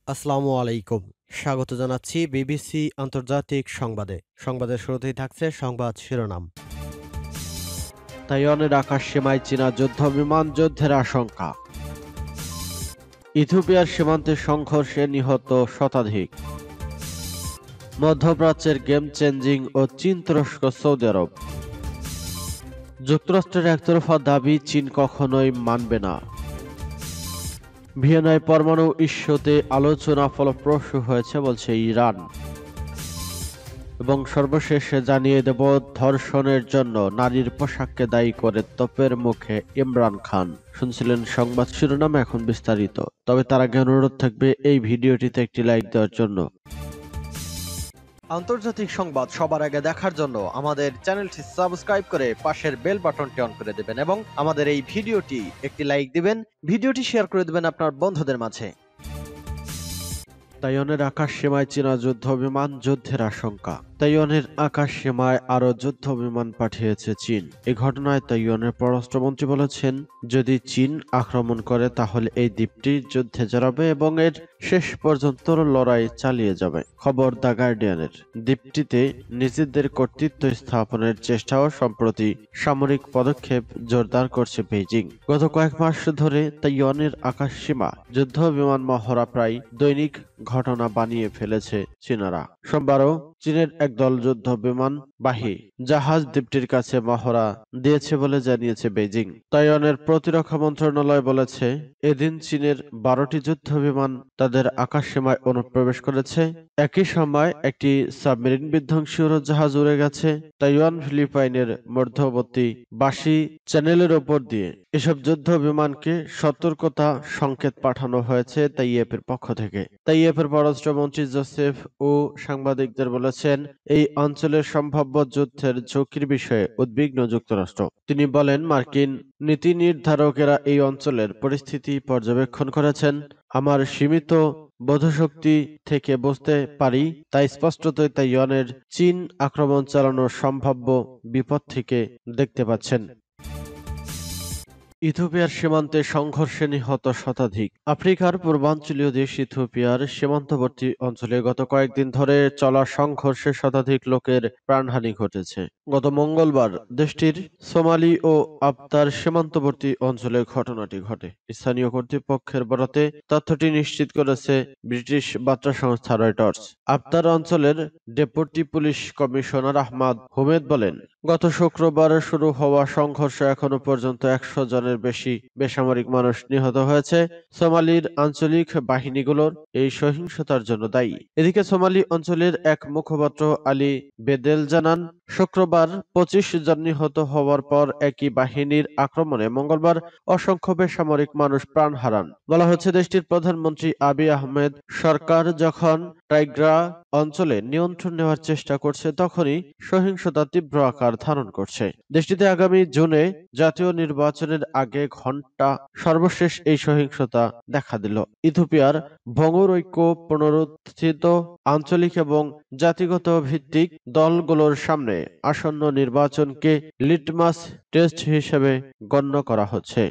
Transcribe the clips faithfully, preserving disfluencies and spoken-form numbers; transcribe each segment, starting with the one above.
আসসালামু আলাইকুম। স্বাগত জানাচ্ছি বিবিসি আন্তর্জাতিক সংবাদে। সংবাদের শুরুতেই থাকছে সংবাদ শিরোনাম। তাইওয়ানের আকাশ সীমায় চীনা যুদ্ধ বিমান যুদ্ধের আশঙ্কা। ইথিওপিয়ার সীমান্তে সংঘর্ষে নিহত শতাধিক। মধ্যপ্রাচ্যের গেম চেঞ্জিং ও চীন তুরস্ক সৌদি আরব। যুক্তরাষ্ট্রের একতরফা দাবি চীন কখনোই মানবে না। ভিয়েনায় পরমাণু ইস্যুতে আলোচনা ফলপ্রসূ হয়েছে বলছে ইরান। এবং সর্বশেষে জানিয়ে দেব, ধর্ষণের জন্য নারীর পোশাককে দায়ী করে তোপের মুখে ইমরান খান। শুনছিলেন সংবাদ শিরোনাম, এখন বিস্তারিত। তবে তার আগে অনুরোধ থাকবে এই ভিডিওটিতে একটি লাইক দেওয়ার জন্য। আন্তর্জাতিক সংবাদ সবার আগে দেখার জন্য আমাদের চ্যানেলটি সাবস্ক্রাইব করে পাশের বেল বাটনটি অন করে দেবেন এবং আমাদের এই ভিডিওটি একটি লাইক দিবেন, ভিডিওটি শেয়ার করে দেবেন আপনার বন্ধুদের মাঝে। তাইওয়ানের আকাশ সীমায় চীনা যুদ্ধ বিমান যুদ্ধের আশঙ্কা। তাইওয়ানের আকাশ সীমায় আরো যুদ্ধ বিমান পাঠিয়েছে চীন। এই ঘটনায় তাইওয়ানের পররাষ্ট্রমন্ত্রী বলেছেন, যদি চীন আক্রমণ করে তাহলে এই দ্বীপটি যুদ্ধে জড়াবে এবং এর শেষ পর্যন্ত লড়াই চালিয়ে যাবে। খবর দ্য গার্ডিয়ানের। দ্বীপটিতে নিজেদের কর্তৃত্ব স্থাপনের চেষ্টাও সম্প্রতি সামরিক পদক্ষেপ জোরদার করছে বেইজিং। গত কয়েক মাস ধরে তাইওয়ানের আকাশ সীমা যুদ্ধ বিমান মহড়া প্রায় দৈনিক ঘটনা বানিয়ে ফেলেছে চীনারা। সোমবারও চীনের একদল যুদ্ধ বিমান বাহী জাহাজ দ্বীপটির কাছে মহড়া দিয়েছে বলে জানিয়েছে বেইজিং। তাইওয়ানের প্রতিরক্ষা মন্ত্রণালয় বলেছে, এদিন চীনের বারোটি যুদ্ধ বিমান তাদের আকাশ সীমায় অনুপ্রবেশ করেছে। একই সময় একটি সাবমেরিন বিধ্বংসী উড়োজাহাজ উড়ে গেছে তাইওয়ান ফিলিপাইনের মধ্যবর্তী বাসি চ্যানেলের ওপর দিয়ে। এসব যুদ্ধ বিমানকে সতর্কতা সংকেত পাঠানো হয়েছে তাইয়েপের পক্ষ থেকে। তাইয়েপের পররাষ্ট্রমন্ত্রী জোসেফ ও সাংবাদিকদের বলেছেন, এই অঞ্চলের সম্ভাব্য যুদ্ধের ঝুঁকির বিষয়ে উদ্বিগ্ন যুক্তরাষ্ট্র। তিনি বলেন, মার্কিন নীতি নির্ধারকেরা এই অঞ্চলের পরিস্থিতি পর্যবেক্ষণ করেছেন। আমার সীমিত বোধশক্তি থেকে বুঝতে পারি, তাই স্পষ্টতই তাইওয়ানের চীন আক্রমণ চালানোর সম্ভাব্য বিপদ থেকে দেখতে পাচ্ছেন। ইথিওপিয়ার সীমান্তে সংঘর্ষে নিহত শতাধিক। আফ্রিকার পূর্বাঞ্চলীয় দেশ ইথিওপিয়ার সীমান্তবর্তী অঞ্চলে গত কয়েকদিন ধরে চলা সংঘর্ষে শতাধিক লোকের প্রাণহানি ঘটেছে। গত মঙ্গলবার দেশটির সোমালি ও আবতার সীমান্তবর্তী অঞ্চলে ঘটনাটি ঘটে। স্থানীয় কর্তৃপক্ষের বরাতে তথ্যটি নিশ্চিত করেছে ব্রিটিশ বার্তা সংস্থা রয়টার্স। আবতার অঞ্চলের ডেপুটি পুলিশ কমিশনার আহমদ হুমেদ বলেন, গত শুক্রবার শুরু হওয়া সংঘর্ষে এখনো পর্যন্ত একশো জনের বেশি বেসামরিক মানুষ নিহত হয়েছে। সোমালির আঞ্চলিক বাহিনীগুলোর এই সহিংসতার জন্য দায়ী। এদিকে সোমালি অঞ্চলের এক মুখপাত্র আলী বেদেল জানান, শুক্রবার পঁচিশ জন নিহত হওয়ার পর একই বাহিনীর আক্রমণে মঙ্গলবার অসংখ্য বেসামরিক মানুষ প্রাণ হারান। বলা হচ্ছে, দেশটির প্রধানমন্ত্রী আবিই আহমেদ সরকার যখন টাইগ্রা অঞ্চলে নিয়ন্ত্রণ নেওয়ার চেষ্টা করছে, তখনই সহিংসতা তীব্র আকার ধারণ করছে। দেশটিতে আগামী জুনে জাতীয় নির্বাচনের আগে ঘণ্টা সর্বশেষ এই সহিংসতা দেখা দিল। ইথিওপিয়ার ভঙ্গুর ঐক্য পুনরুত্থিত আঞ্চলিক এবং জাতিগত ভিত্তিক দলগুলোর সামনে আসন্ন নির্বাচনকে লিটমাস টেস্ট হিসেবে গণ্য করা হচ্ছে।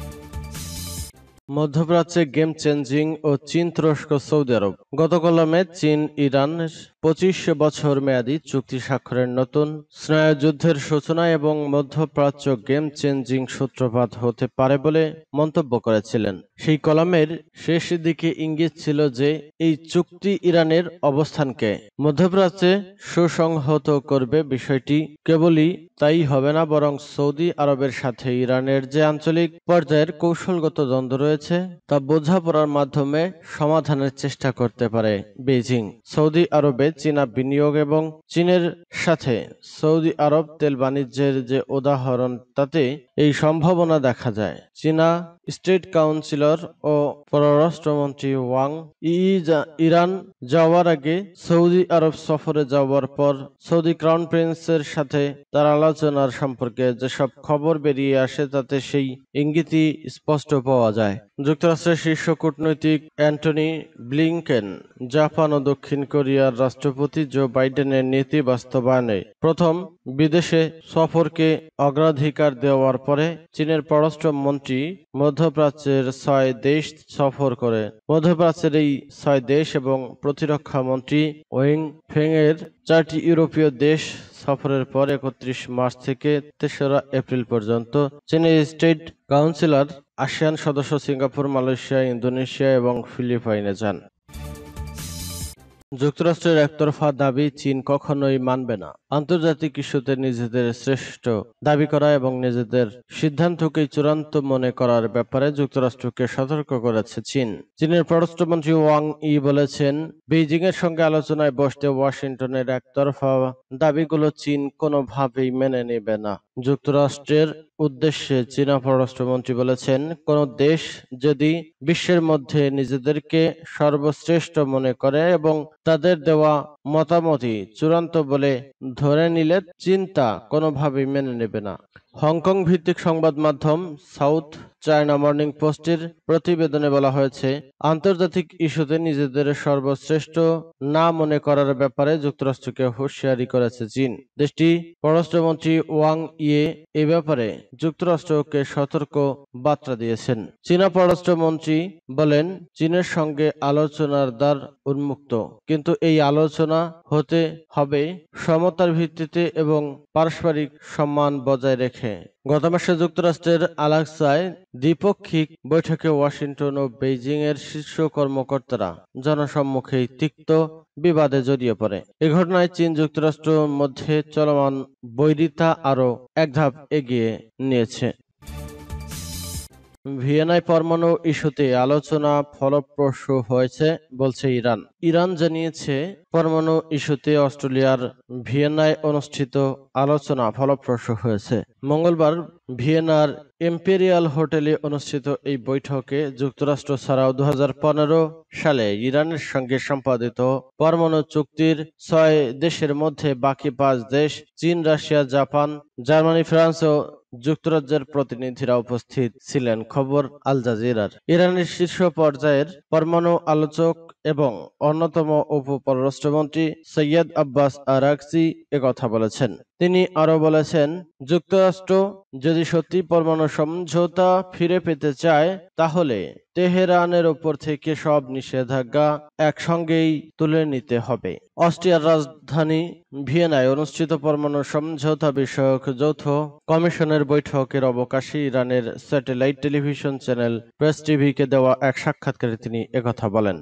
মধ্যপ্রাচ্যে গেম চেঞ্জিং ও চীন তুরস্ক সৌদি আরব। গত কলমে চীন ইরান পঁচিশ বছর মেয়াদী চুক্তি স্বাক্ষরের নতুন স্নায়ুযুদ্ধের সূচনা এবং মধ্যপ্রাচ্য গেম চেঞ্জিং সূত্রপাত হতে পারে বলে মন্তব্য করেছিলেন। সেই কলামের শেষ দিকে ইঙ্গিত ছিল যে এই চুক্তি ইরানের অবস্থানকে মধ্যপ্রাচ্যে সুসংহত করবে। বিষয়টি কেবলই তাই হবে না, বরং সৌদি আরবের সাথে ইরানের যে আঞ্চলিক পর্যায়ের কৌশলগত দ্বন্দ্ব রয়েছে তা বোঝাপড়ার মাধ্যমে সমাধানের চেষ্টা করতে পারে বেইজিং। সৌদি আরবে চীনা বিনিয়োগ এবং চীনের সাথে সৌদি আরব তেল বাণিজ্যের যে উদাহরণ, তাতে এই সম্ভাবনা দেখা যায়। চীনা স্টেট কাউন্সিলর ও পররাষ্ট্রমন্ত্রী ওয়াং ই ইরান যাওয়ার আগে সৌদি আরব সফরে যাওয়ার পর সৌদি ক্রাউন প্রিন্সের সাথে তার আলোচনার সম্পর্কে যেসব খবর বেরিয়ে আসে, তাতে সেই ইঙ্গিতই স্পষ্ট পাওয়া যায়। যুক্তরাষ্ট্রের শীর্ষ কূটনৈতিক অ্যান্টনি ব্লিংকেন জাপান ও দক্ষিণ কোরিয়ার রাষ্ট্র রাষ্ট্রপতি জো বাইডেনের নীতি বাস্তবায়নে প্রথম বিদেশে সফরকে অগ্রাধিকার দেওয়ার পরে চীনের পররাষ্ট্রমন্ত্রী মধ্যপ্রাচ্যের ছয় দেশ সফর করে। মধ্যপ্রাচ্যের এই ছয় দেশ এবং প্রতিরক্ষা মন্ত্রী ওয়েং ফেং এর চারটি ইউরোপীয় দেশ সফরের পর একত্রিশ মার্চ থেকে তেসরা এপ্রিল পর্যন্ত চীনের স্টেট কাউন্সিলর আসিয়ান সদস্য সিঙ্গাপুর, মালয়েশিয়া, ইন্দোনেশিয়া এবং ফিলিপাইনে যান। যুক্তরাষ্ট্রের একতরফা দাবি চীন কখনোই মানবে না। আন্তর্জাতিক ইস্যুতে নিজেদের শ্রেষ্ঠ দাবি করা এবং নিজেদের সিদ্ধান্তকেই চূড়ান্ত মনে করার ব্যাপারে যুক্তরাষ্ট্রকে সতর্ক করেছে চীন। চীনের পররাষ্ট্রমন্ত্রী ওয়াং ই বলেছেন, বেইজিং এর সঙ্গে আলোচনায় বসতে ওয়াশিংটনের একতরফা দাবিগুলো চীন কোনোভাবেই মেনে নেবে না। যুক্তরাষ্ট্রের উদ্দেশ্যে চীনা পররাষ্ট্রমন্ত্রী বলেছেন, কোন দেশ যদি বিশ্বের মধ্যে নিজেদেরকে সর্বশ্রেষ্ঠ মনে করে এবং তাদের দেওয়া মতামতই চূড়ান্ত বলে ধরে নিলে চীন তা কোনোভাবেই মেনে নেবে না। হংকং ভিত্তিক সংবাদ মাধ্যম সাউথ চায়না মর্নিং পোস্টের প্রতিবেদনে বলা হয়েছে, আন্তর্জাতিক ইস্যুতে নিজেদের সর্বশ্রেষ্ঠ না মনে করার ব্যাপারে যুক্তরাষ্ট্রকে হুঁশিয়ারি করেছে চীন। দেশটি পররাষ্ট্রমন্ত্রী ওয়াং ইয়ে এ ব্যাপারে যুক্তরাষ্ট্রকে সতর্ক বার্তা দিয়েছেন। চীনা পররাষ্ট্রমন্ত্রী বলেন, চীনের সঙ্গে আলোচনার দ্বার উন্মুক্ত, কিন্তু এই আলোচনা হতে হবে সমতার ভিত্তিতে এবং পারস্পরিক সম্মান বজায় রেখে। গত মাসে যুক্তরাষ্ট্রের আলাস্কায় দ্বিপক্ষিক বৈঠকে ওয়াশিংটন ও বেইজিং এর শীর্ষ কর্মকর্তারা জনসম্মুখে তিক্ত বিবাদে জড়িয়ে পড়ে। এ ঘটনায় চীন যুক্তরাষ্ট্রের মধ্যে চলমান বৈরিতা আরও এক ধাপ এগিয়ে নিয়েছে। ভিয়েনায় পরমাণু ইস্যুতে আলোচনা ফলপ্রসূ হয়েছে বলছে ইরান। ইরান জানিয়েছে, পরমাণু ইস্যুতে অস্ট্রেলিয়ার ভিয়েনায় অনুষ্ঠিত আলোচনা ফলপ্রসূ হয়েছে। মঙ্গলবার ভিয়েনার ইম্পেরিয়াল হোটেলে অনুষ্ঠিত এই বৈঠকে যুক্তরাষ্ট্র ছাড়াও দু হাজার পনেরো সালে ইরানের সঙ্গে সম্পাদিত পরমাণু চুক্তির ছয় দেশের মধ্যে বাকি পাঁচ দেশ চীন, রাশিয়া, জাপান, জার্মানি, ফ্রান্স ও যুক্তরাজ্যের প্রতিনিধিরা উপস্থিত ছিলেন। খবর আল জাজিরার। ইরানের শীর্ষ পর্যায়ের পরমাণু আলোচক এবং অন্যতম উপ পররাষ্ট্রমন্ত্রী সৈয়দ আব্বাস আরাকচি একথা বলেছেন। তিনি আরো বলেছেন, যুক্তরাষ্ট্র যদি সত্যি পরমাণু সমঝোতা ফিরে পেতে চায় তাহলে তেহরানের উপর থেকে সব নিষেধাজ্ঞা একসঙ্গেই তুলে নিতে হবে। অস্ট্রিয়ার রাজধানী ভিয়েনায় অনুষ্ঠিত পরমাণু সমঝোতা বিষয়ক যৌথ কমিশনের বৈঠকের অবকাশে ইরানের স্যাটেলাইট টেলিভিশন চ্যানেল প্রেস টিভিকে দেওয়া এক সাক্ষাৎকারে তিনি একথা বলেন।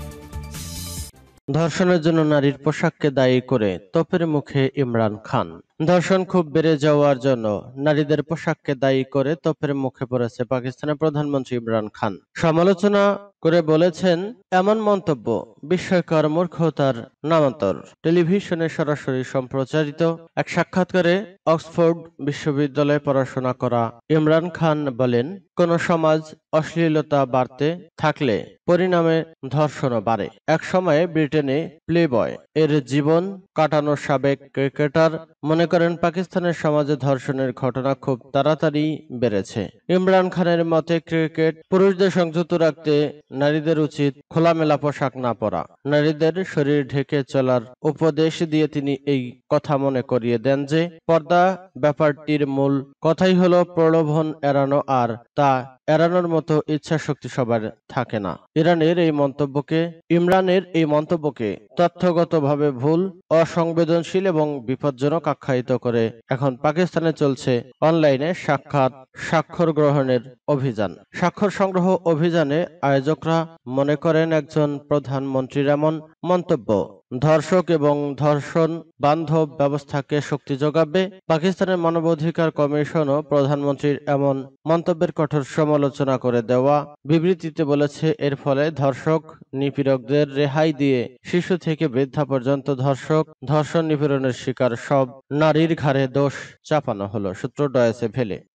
ধর্ষণের জন্য নারীর পোশাককে দায়ী করে তোপের মুখে ইমরান খান। ধর্ষণ খুব বেড়ে যাওয়ার জন্য নারীদের পোশাককে দায়ী করে তোপের মুখে পড়েছে পাকিস্তানের প্রধানমন্ত্রী ইমরান খান। সমালোচনা করে বলেছেন, এমন মন্তব্য বিস্ময়কর মূর্খতার নামান্তর। টেলিভিশনে সরাসরি সম্প্রচারিত এক সাক্ষাৎকারে অক্সফোর্ড বিশ্ববিদ্যালয়ে পড়াশোনা করা ইমরান খান বলেন, কোন সমাজ অশ্লীলতা বাড়তে থাকলে পরিণামে ধর্ষণও বাড়ে। এক সময়ে ব্রিটেনে প্লেবয় এর জীবন কাটানো সাবেক ক্রিকেটার মনে করেন, পাকিস্তানের সমাজে ধর্ষণের ঘটনা খুব তাড়াতাড়ি বেড়েছে। ইমরান খানের মতে, ক্রিকেট পুরুষদের সংযুক্ত রাখতে নারীদের উচিত খোলামেলা পোশাক না পরা। নারীদের শরীর ঢেকে চলার উপদেশ দিয়ে তিনি এই কথা মনে করিয়ে দেন যে, পর্দা ব্যাপারটির মূল কথাই হলো প্রলোভন এড়ানো, আর তা এড়ানোর মতো ইচ্ছা শক্তি সবার থাকে না। ইরানের এই মন্তব্যকে ইমরানের এই মন্তব্যকে তথ্যগতভাবে ভুল, অসংবেদনশীল এবং বিপজ্জনক আখ্যায়িত করে এখন পাকিস্তানে চলছে অনলাইনে সাক্ষাৎ স্বাক্ষর গ্রহণের অভিযান। স্বাক্ষর সংগ্রহ অভিযানে আয়োজকরা মনে করেন, একজন প্রধানমন্ত্রীর এমন মন্তব্য ধর্ষক এবং ধর্ষণ বান্ধব ব্যবস্থাকে শক্তি যোগাবে। পাকিস্তানের মানবাধিকার কমিশনও প্রধানমন্ত্রীর এমন মন্তব্যের কঠোর সমালোচনা করে দেওয়া বিবৃতিতে বলেছে, এর ফলে ধর্ষক নিপীড়কদের রেহাই দিয়ে শিশু থেকে বৃদ্ধা পর্যন্ত ধর্ষক ধর্ষণ নিপীড়নের শিকার সব নারীর ঘাড়ে দোষ চাপানো হলো। সূত্র ডয়েচে ভেলে।